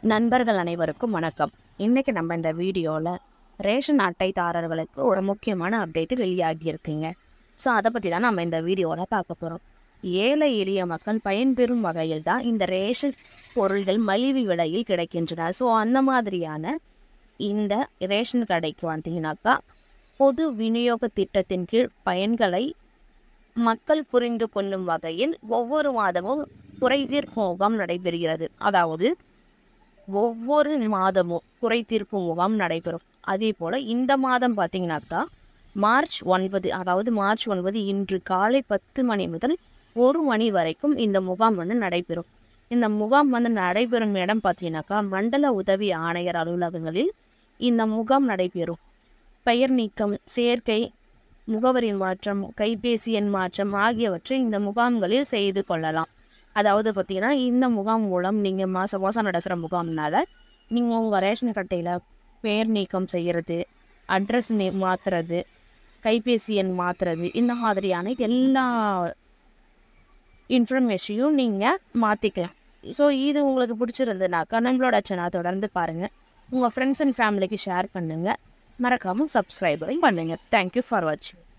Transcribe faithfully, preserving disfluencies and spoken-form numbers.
நண்பர்கள் அனைவருக்கும் வணக்கம். இன்னைக்கு நம்ம இந்த வீடியோவில் ரேஷன் அட்டைதாரர்களுக்கு ஒரு முக்கியமான அப்டேட்டு வெளியாகியிருக்குங்க. ஸோ அதை பற்றி தான் நம்ம இந்த வீடியோவில் பார்க்க போகிறோம். ஏழை எளிய மக்கள் பயன்பெறும் வகையில் தான் இந்த ரேஷன் பொருள்கள் மலிவு விலையில் கிடைக்கின்றன. ஸோ அந்த மாதிரியான இந்த ரேஷன் கடைக்கு வந்தீங்கன்னாக்கா பொது விநியோக திட்டத்தின் கீழ் பயன்களை மக்கள் புரிந்து கொள்ளும் வகையில் ஒவ்வொரு மாதமும் குறைதீர் முகாம் நடைபெறுகிறது. அதாவது ஒவ்வொரு மாதமும் குறை தீர்ப்பு முகாம் நடைபெறும். அதே போல் இந்த மாதம் பார்த்தீங்கன்னாக்கா மார்ச் ஒன்பது அதாவது மார்ச் ஒன்பது இன்று காலை பத்து மணி முதல் ஒரு மணி வரைக்கும் இந்த முகாம் வந்து நடைபெறும். இந்த முகாம் வந்து நடைபெறும் இடம் பார்த்தீங்கன்னாக்கா மண்டல உதவி ஆணையர் அலுவலகங்களில் இந்த முகாம் நடைபெறும். பெயர் நீக்கம், சேர்க்கை, முகவரி மாற்றம், கைபேசி எண் மாற்றம் ஆகியவற்றை இந்த முகாம்களில் செய்து கொள்ளலாம். அதாவது பார்த்தீங்கன்னா இந்த முகாம் மூலம் நீங்கள் மாதம் மாதம் நடக்கிற முகாம்னால நீங்கள் உங்கள் ரேஷன் கட்டையில் பெயர் நீக்கம் செய்கிறது, அட்ரஸ் நே மாற்றுறது, கைபேசி எண் மாற்றுறது, இந்த மாதிரியான எல்லா இன்ஃபர்மேஷனையும் நீங்கள் மாற்றிக்கலாம். ஸோ இது உங்களுக்கு பிடிச்சிருந்ததுனாக்கா நம்மளோட சேனல் தொடர்ந்து பாருங்கள், உங்கள் ஃப்ரெண்ட்ஸ் அண்ட் ஃபேமிலிக்கு ஷேர் பண்ணுங்கள், மறக்காமல் சப்ஸ்கிரைபரையும் பண்ணுங்கள். தேங்க்யூ ஃபார் வாட்சிங்.